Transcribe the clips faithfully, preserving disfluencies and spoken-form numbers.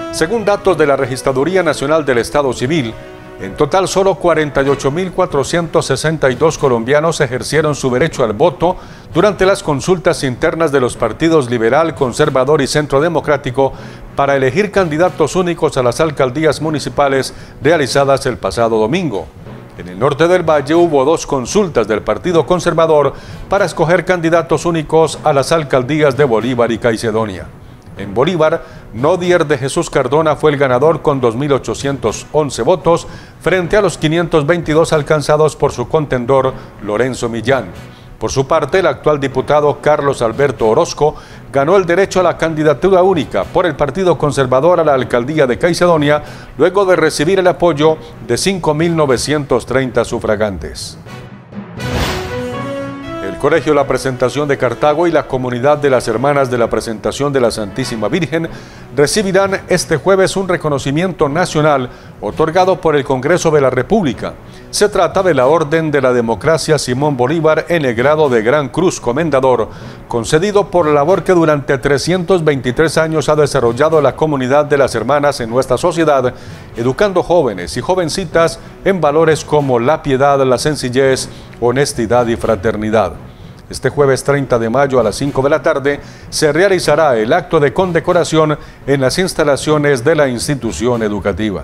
Según datos de la Registraduría Nacional del Estado Civil, en total solo cuarenta y ocho mil cuatrocientos sesenta y dos colombianos ejercieron su derecho al voto durante las consultas internas de los partidos Liberal, Conservador y Centro Democrático para elegir candidatos únicos a las alcaldías municipales realizadas el pasado domingo. En el norte del Valle hubo dos consultas del Partido Conservador para escoger candidatos únicos a las alcaldías de Bolívar y Caicedonia. En Bolívar, Nodier de Jesús Cardona fue el ganador con dos mil ochocientos once votos frente a los quinientos veintidós alcanzados por su contendor Lorenzo Millán. Por su parte, el actual diputado Carlos Alberto Orozco ganó el derecho a la candidatura única por el Partido Conservador a la alcaldía de Caicedonia luego de recibir el apoyo de cinco mil novecientos treinta sufragantes. El Colegio La Presentación de Cartago y la Comunidad de las Hermanas de la Presentación de la Santísima Virgen recibirán este jueves un reconocimiento nacional otorgado por el Congreso de la República. Se trata de la Orden de la Democracia Simón Bolívar en el grado de Gran Cruz Comendador, concedido por la labor que durante trescientos veintitrés años ha desarrollado la Comunidad de las Hermanas en nuestra sociedad, educando jóvenes y jovencitas en valores como la piedad, la sencillez, honestidad y fraternidad. Este jueves treinta de mayo a las cinco de la tarde se realizará el acto de condecoración en las instalaciones de la institución educativa.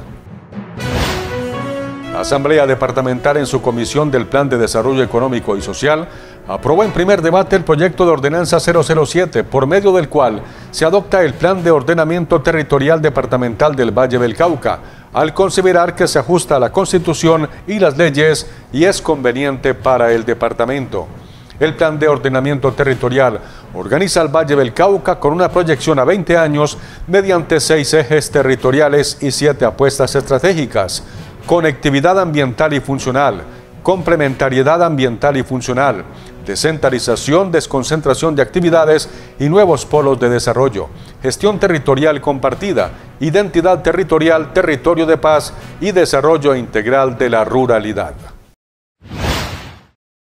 La Asamblea Departamental en su comisión del Plan de Desarrollo Económico y Social aprobó en primer debate el proyecto de ordenanza cero cero siete, por medio del cual se adopta el Plan de Ordenamiento Territorial Departamental del Valle del Cauca, al considerar que se ajusta a la Constitución y las leyes y es conveniente para el departamento. El Plan de Ordenamiento Territorial organiza el Valle del Cauca con una proyección a veinte años mediante seis ejes territoriales y siete apuestas estratégicas: conectividad ambiental y funcional, complementariedad ambiental y funcional, descentralización, desconcentración de actividades y nuevos polos de desarrollo, gestión territorial compartida, identidad territorial, territorio de paz y desarrollo integral de la ruralidad.